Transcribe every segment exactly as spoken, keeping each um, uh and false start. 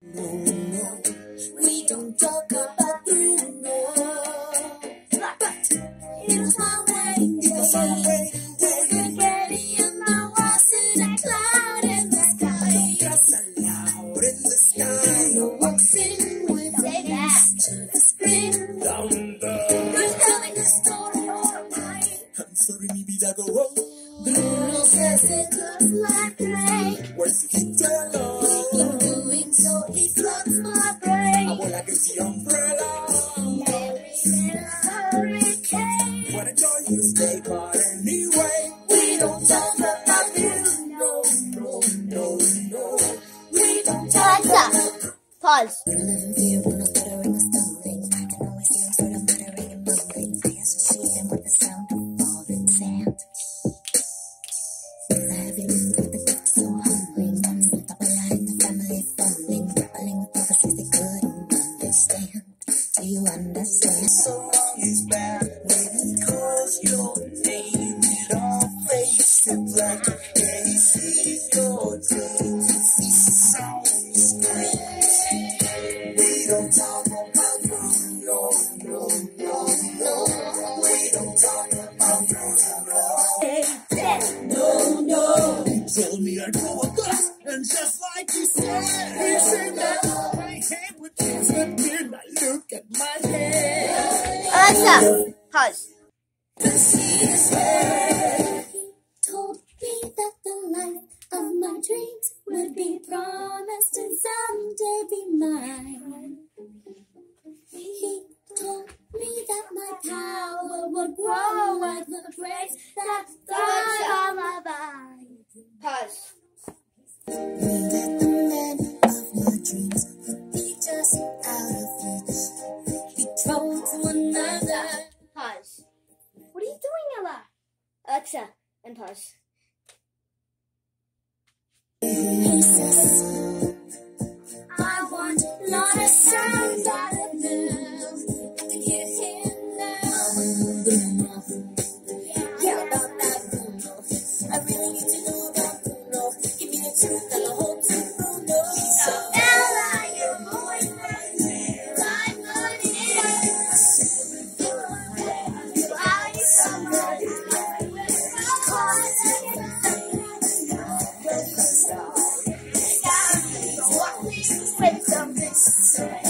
Bruno, we don't talk about Bruno, but it was my wedding day. Get ready and I was in a cloud in the sky. Just a cloud in the sky. Bruno walks in with a bass to the screen. Thunder. He's telling a story all night. I'm sorry, mi vida go wrong. Bruno says it looks like rain. Where's he tell? So he floods my brain. Abuela que si umbrella. Mary's in a hurricane. What a joyous day, but anyway, we don't talk about you. No, no, no, no. We don't talk about. Pause. We're living here, Bruno's stuttering and stumbling. I can always see him sort of muttering and mumbling. I associate him with the sound of falling sand. The heavy wind with the gift so humbling. With Abuela and the family fumbling. Grappling with prophecies they couldn't understand. Do you understand? So long is bad when it calls your name. It all fades to black. Yeah, he sees your dreams. He sounds great. We don't talk about Bruno, no, no, no. We don't talk about Bruno. Hey, hey, no, no. He told me I'd grow a gut, and just like he said, he said that my head would disappear. Now look at my head. Alexa, pause. He told me that the life of my dreams would be promised and someday be mine. He told me that my power would grow like the grace that thrive on my vine. Pause. We let the man of my dreams be just out of reach. He told to another. Pause. What are you doing, Ella? Alexa, and pause. He says, I want not a sound out of blue. I can hear him now. Yeah, about that Bruno. I really need to know about Bruno. Give me the truth and the whole truth, Bruno. So Ella, you're going crazy. I'm good in. Why somebody with something to say.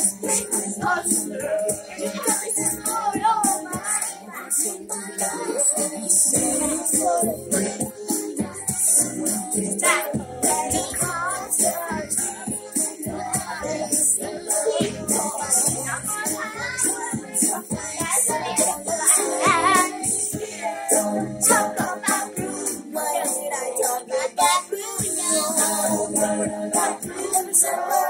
Don't talk about Bruno. What did I talk about Bruno?